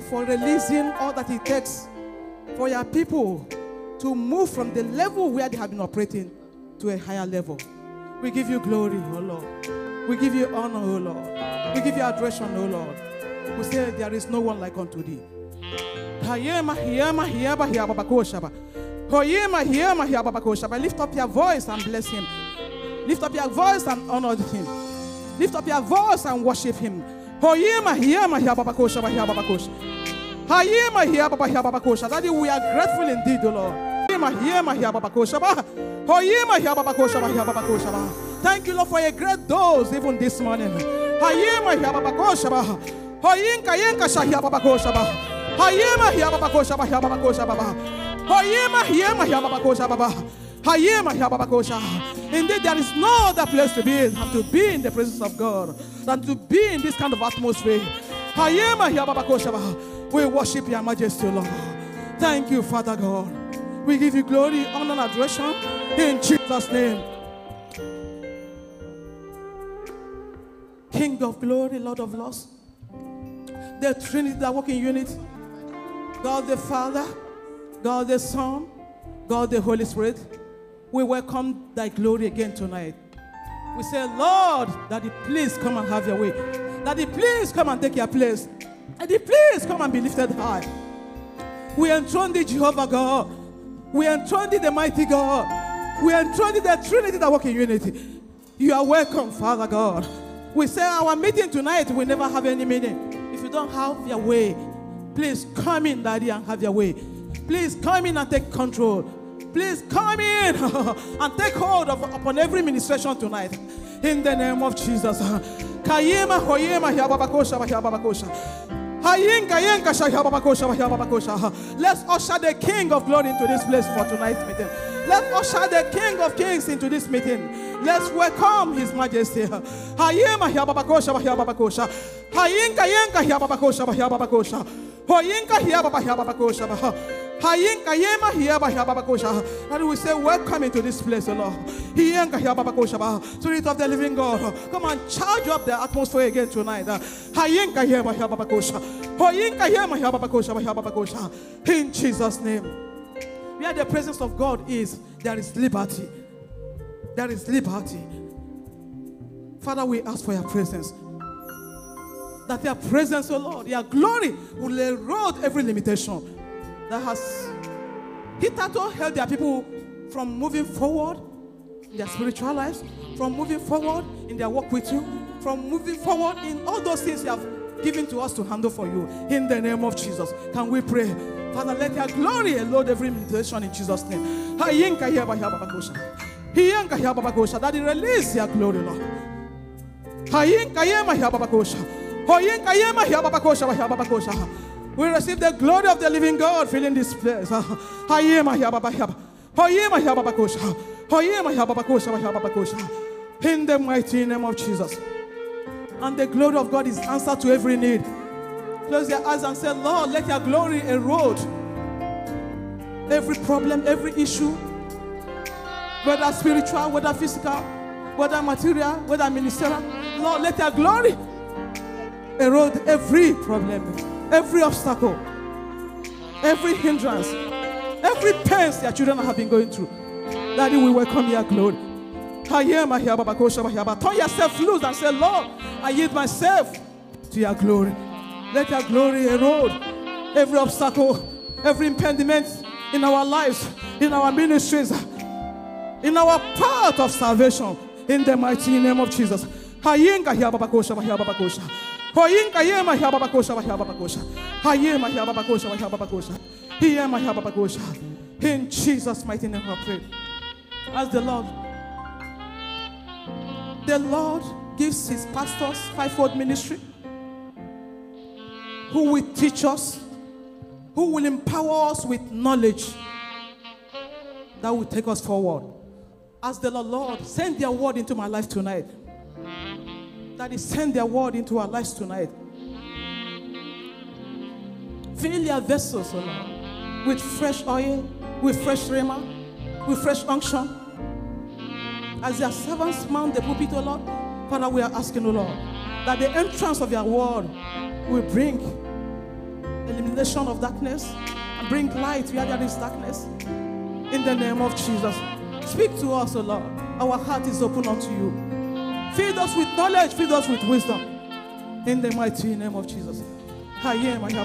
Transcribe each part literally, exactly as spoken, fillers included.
for releasing all that it takes for your people to move from the level where they have been operating to a higher level. We give you glory, oh Lord. We give you honor, oh Lord. We give you adoration, oh Lord. We say there is no one like unto thee. Lift up your voice and bless him. Lift up your voice and honor him. Lift up your voice and worship him. Daddy, we are grateful indeed, O Lord. Thank you, Lord, for a great dose even this morning. Indeed, there is no other place to be than to be in the presence of God, than to be in this kind of atmosphere. We worship your majesty, Lord. Thank you, Father God. We give you glory, honor, and adoration in Jesus' name. King of glory, Lord of lords, the Trinity that work in unity, God the Father, God the Son, God the Holy Spirit. We welcome thy glory again tonight. We say, Lord, Daddy, please come and have your way. Daddy, please come and take your place. Daddy, please come and be lifted high. We enthrone thee, Jehovah God. We enthrone thee, the mighty God. We enthrone thee, the Trinity that work in unity. You are welcome, Father God. We say our meeting tonight will never have any meaning if you don't have your way. Please come in, Daddy, and have your way. Please come in and take control. Please come in and take hold of upon every ministration tonight. In the name of Jesus. Let's usher the King of Glory into this place for tonight's meeting. Let's usher the King of Kings into this meeting. Let's welcome His Majesty. And we say, welcome into this place, O Lord. Spirit of the living God, come and charge up the atmosphere again tonight. In Jesus' name. Where the presence of God is, there is liberty. There is liberty. Father, we ask for your presence. That your presence, O Lord, your glory will erode every limitation that has hitherto held their people from moving forward in their spiritual lives, from moving forward in their work with you, from moving forward in all those things you have given to us to handle for you. In the name of Jesus, can we pray? Father, let your glory erode every limitation in Jesus' name. Daddy, release your glory, Lord. We receive the glory of the living God filling this place. In the mighty name of Jesus. And the glory of God is answer to every need. Close your eyes and say, Lord, let your glory erode every problem, every issue, whether spiritual, whether physical, whether material, whether ministerial. Lord, let your glory erode every problem, every obstacle, every hindrance, every pain your children have been going through. Daddy, we welcome your glory. Turn yourself loose and say, Lord, I yield myself to your glory. Let your glory erode every obstacle, every impediment in our lives, in our ministries, in our path of salvation. In the mighty name of Jesus. In Jesus' mighty name I pray. As the Lord, the Lord gives his pastors fivefold ministry, who will teach us, who will empower us with knowledge that will take us forward. As the Lord, Lord, send their word into my life tonight. That is, send their word into our lives tonight. Fill their vessels, O Lord, with fresh oil, with fresh rhema, with fresh unction. As their servants mount the pulpit, O Lord, Father, we are asking, O Lord, that the entrance of your word will bring condemnation of darkness and bring light where there is darkness. In the name of Jesus. Speak to us, O Lord. Our heart is open unto you. Feed us with knowledge, feed us with wisdom. In the mighty name of Jesus. Oh yeah, my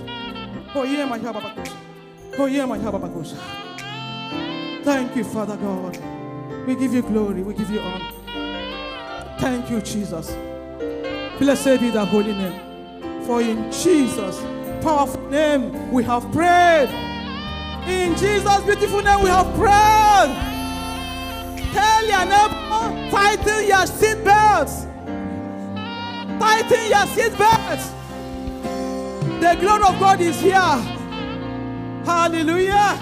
Oh yeah, my Thank you, Father God. We give you glory, we give you honor. Thank you, Jesus. Blessed be the holy name. For in Jesus' powerful name we have prayed. In Jesus' beautiful name we have prayed. Tell your neighbor, tighten your seatbelts. Tighten your seatbelts. The glory of God is here. Hallelujah.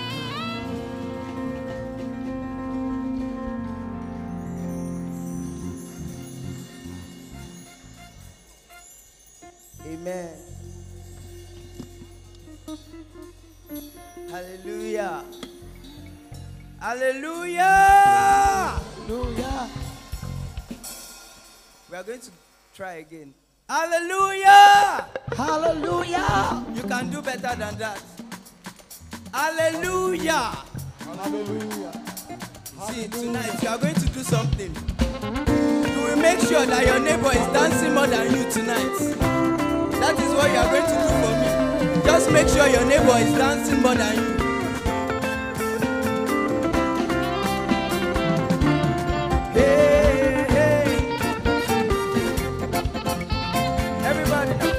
Amen. Hallelujah. Hallelujah. Hallelujah. We are going to try again. Hallelujah. Hallelujah. You can do better than that. Hallelujah. Hallelujah. See, tonight you are going to do something. You will make sure that your neighbor is dancing more than you tonight. That is what you are going to do for me. Just make sure your neighbor is dancing more than you. Hey, hey. Everybody now.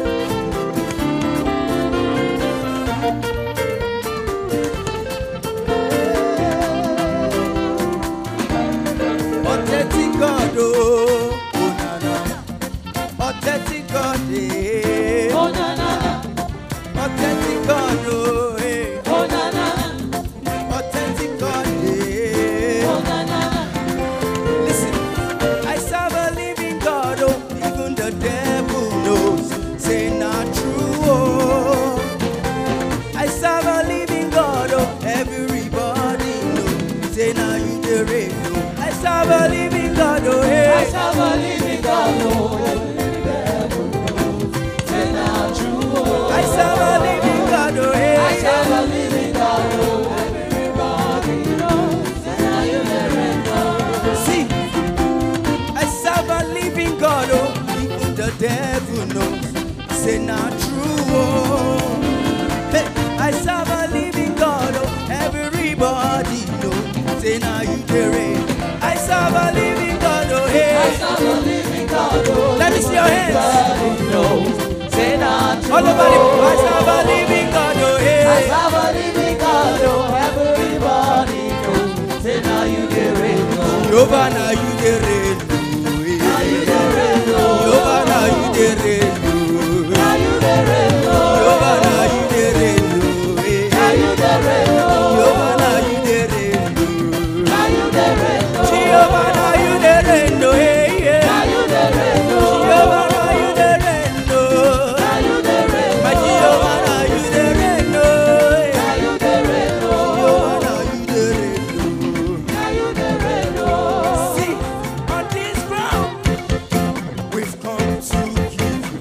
Authentic God, oh, oh na na. Authentic God, eh. Oh na na. Authentic God, oh, eh. Oh na na. Authentic God, eh. Oh na na. Listen, I serve a living God, oh, even the devil knows. Say not true, oh. I serve a living God, oh, everybody knows. Say now you the real, oh. I serve a living God, oh, hey. I serve a living God, oh, every devil knows. Say not true, oh. I serve a living God, oh, hey. I serve a living God, oh, everybody knows. Say now you never know. See, I serve a living God, oh, even the devil knows. Say not true, oh. Hey, I serve a living God, oh, everybody knows. Say now you the reign. I serve a living God, oh, hey. I serve a living God, oh, Let me see your hands. everybody knows. Say not true, All over the oh. I serve a living God, oh, I hey. serve a living God, oh, everybody knows. Say now you get it, oh. Jehovah, now you the reign, oh, Now you hey. get it, oh. Jehovah, now you the reign, oh, Now you get it, oh. Jehovah, now you the reign, oh, hey. Now you get it, oh. Jehovah, now you the reign, oh. Now you get it, oh. Jehovah, now you the reign, oh, hey, yeah. Now you get it, oh. Jehovah, now you the reign, oh. Now you get it, My oh. Jehovah, now you the reign, oh, yeah. Now you get it, oh. Jehovah, now you the reign, oh. Now you get it, oh. See, on this ground, we've come to give you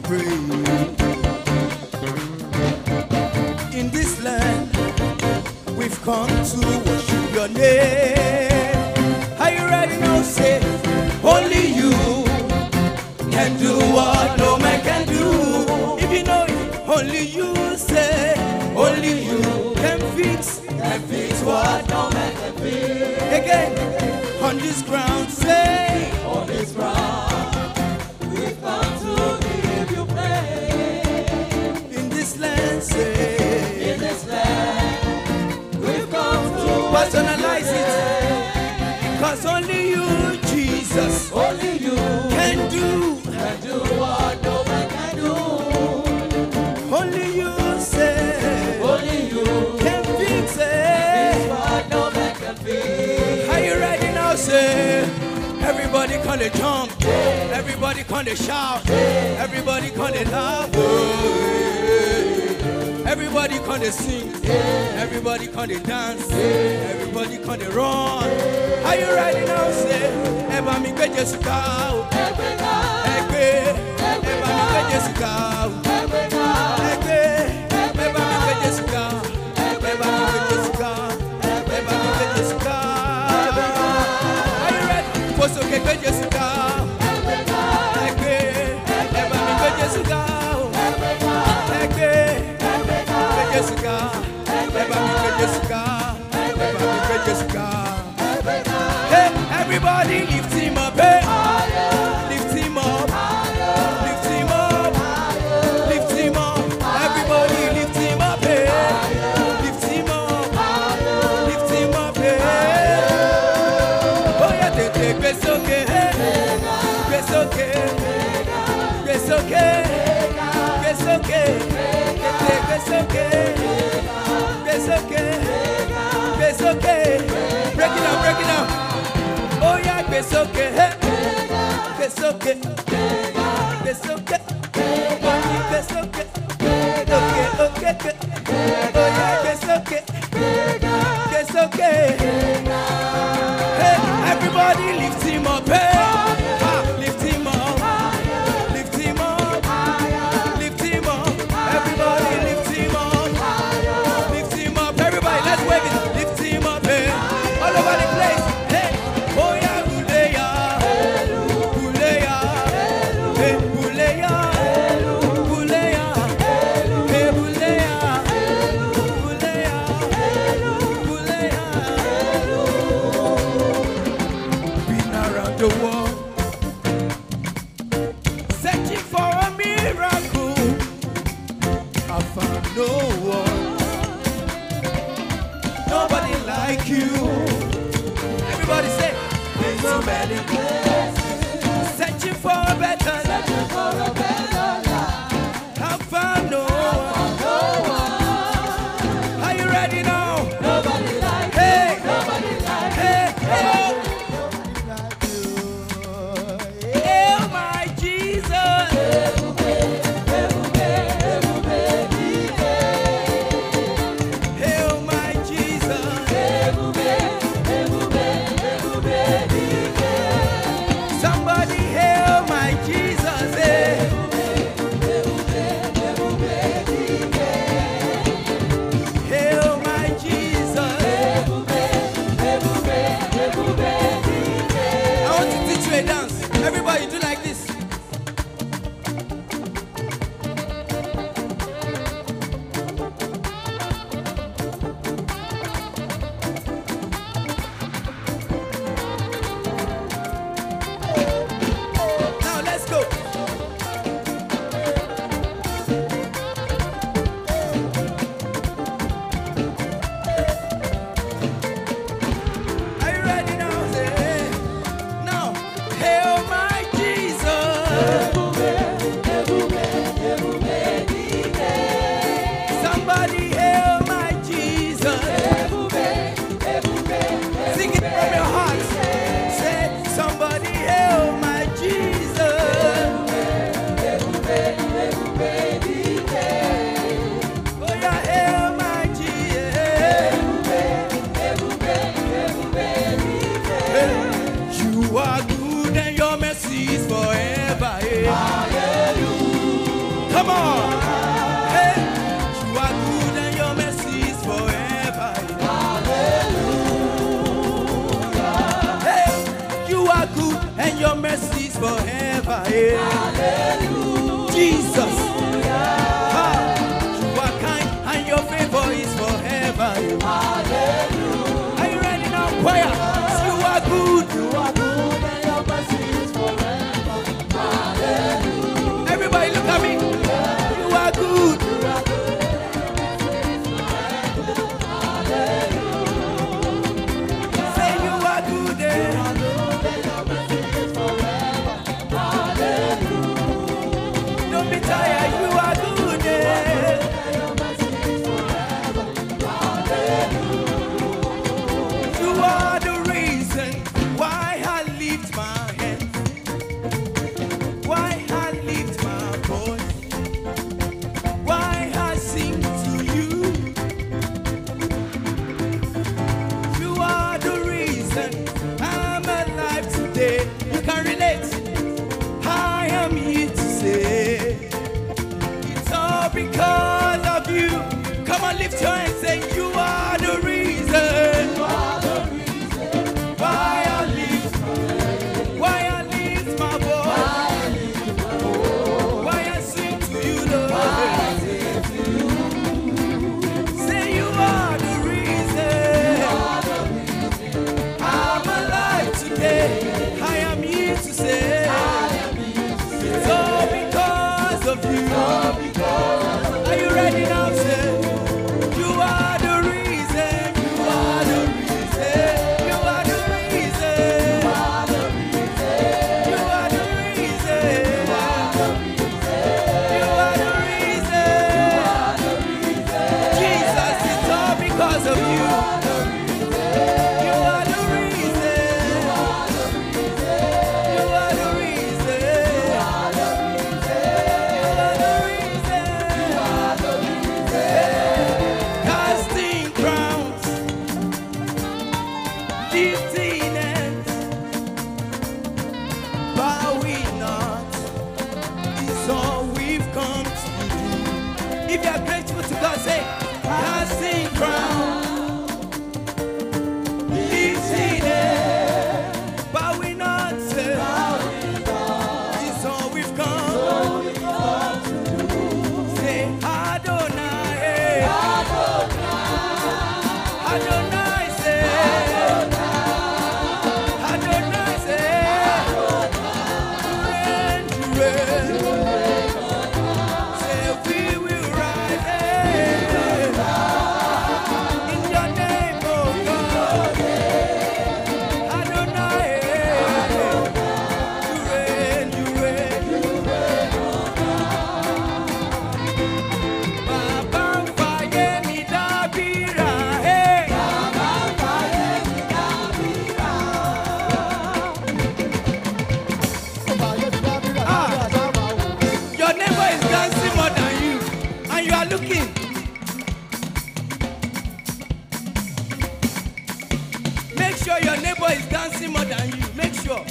praise. In this land, we've come to worship your name. Are you ready now? Say, only you can do what no man can do. If you know it, only you say, only you can fix, can fix what no man can fix. Again, on this ground, say, On this ground, we've come to give you praise. in this land, say, In this land, we've come to personalize it, cause only you, Jesus, only you can do, can do what no man can do. only you say, Only you can fix is it. what no man can fix. Are you ready now? Say, everybody come to jump, everybody come to shout, everybody come to laugh, everybody come to sing, everybody come to dance, everybody come to run. Are you ready now? Say, Eba mi gbe Jesu ga o, Every night, egbe, Eba mi gbe Jesu ga o, every night, egbe, Jessica. Eba mi pe Jessica. Eba mi pe Jessica. Hey, everybody lift him up. Hey, lift him up. Lift him up. Lift him up. Everybody lift him up. Hey, lift him up. Lift him up. Hey. Oh yeah, they take it's okay. It's okay. It's okay. It's okay. It's okay. It's okay. It's okay. Break it down, break it down. Oh yeah, it's okay. It's okay. It's okay. It's okay. Okay, okay, okay. Oh yeah, it's okay. It's okay. Hey, everybody lift him up. Hey, ah, lift him up. Lift him up. Lift him up. Everybody lift him up. Lift him up. Everybody, let's wave it. Lift him up. Hey, all over the place. Hey, oh yeah, Buleya. Buleya. Hey, Buleya. Buleya. Hey, Buleya. Buleya. Buleya. Been around the world, searching for a miracle. I found no one, nobody like you. Everybody say, there's so many places, searching for a better life. I found no one. Are you ready now? Hey, hey, hey. Hail my Jesus. Hail my Jesus. Somebody hail my Jesus. eh. Hail my Jesus. I want to teach you a dance. Everybody do like this. Now let's go. Are you ready now? Say, now, hail my Jesus. Somebody hail my Jesus. Sing it from your heart. Say, somebody hail my Jesus. Oh yeah, hail my Jesus. You are good and your mercy is forever. eh. Come on. Hey, you are good and your mercy is forever. Hey, you are good and your mercy is forever. eh. Jesus. Ah, you are kind and your favor is forever. eh. Are you ready now, choir? You are good. Everybody look at me. You are good. Say you are good. eh. If you are grateful to God, say, casting crown. Lifting it. Bowing not, say, it's all we've come. Say, Adonai. Adonai, say, Adonai, say, reign, reign. Say, we will rise in your name, oh God. Adonai, you reign, you reign. Baba faye mi dabira, hey. Your neighbor is dancing more than you, and you are looking. Make sure your neighbor is dancing more than you. Make sure.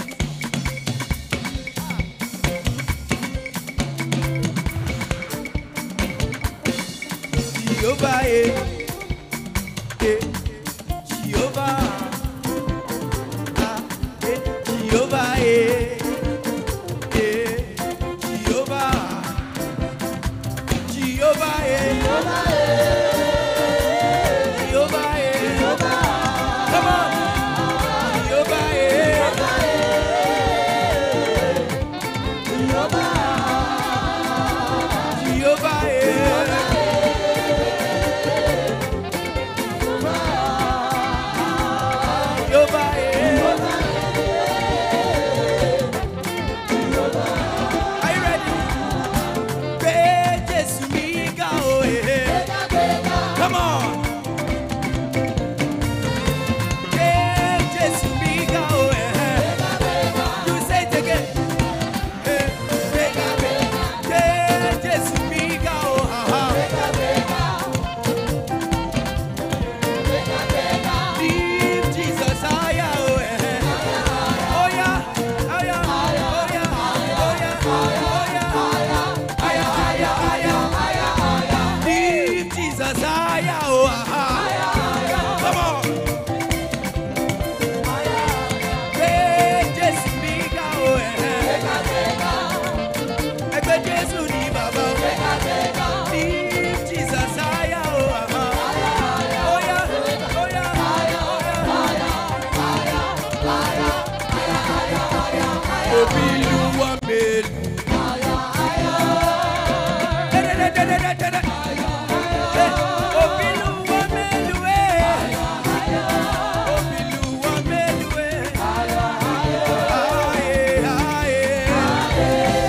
Jehovah, eh, eh, Jehovah, ah, eh, Jehovah, eh, eh, Jehovah, Jehovah, eh, Jehovah, eh, come on, Jehovah, eh, Jehovah, eh. Jehovah, eh. Are you ready? Pray Jesus mi ga o, eh. Come on. Pray Jesus mi ga o, eh. You say it again. Eh, pray Jesus mi ga o, ah, ah. Leave Jesus higher, oh, eh. Oh, yeah, oh, yeah, oh, yeah, oh, yeah, oh, yeah. Higher, higher, higher. Leave Jesus higher, oh, ah, ah. Come on. Pray Jesus bigger, oh, eh. Egbe Jesu ni Baba, oh. Leave Jesus higher, oh, ah, ah. Oh, yeah, oh, yeah, oh, yeah. Obiluwa melu. Eh, Obiluwa melu, eh. Obiluwa melu, eh. Aye, aye.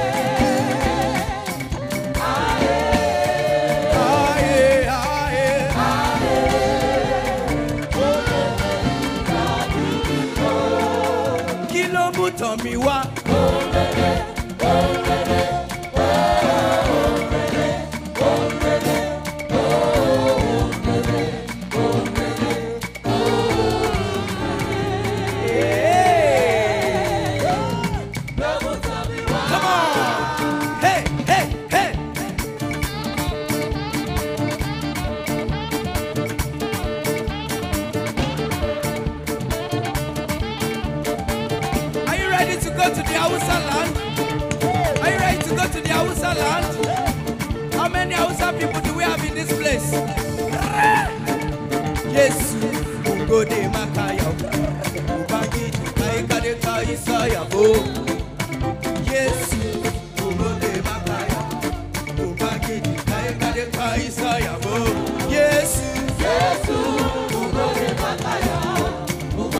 Aye, aye. Kí ló mú tàn mí wá? Hey. Come on. Hey, hey, hey. Are you ready to go to the Hausa land? Are you ready to go to the Hausa land? How many Hausa people do we have in this place? Yes, go de maka.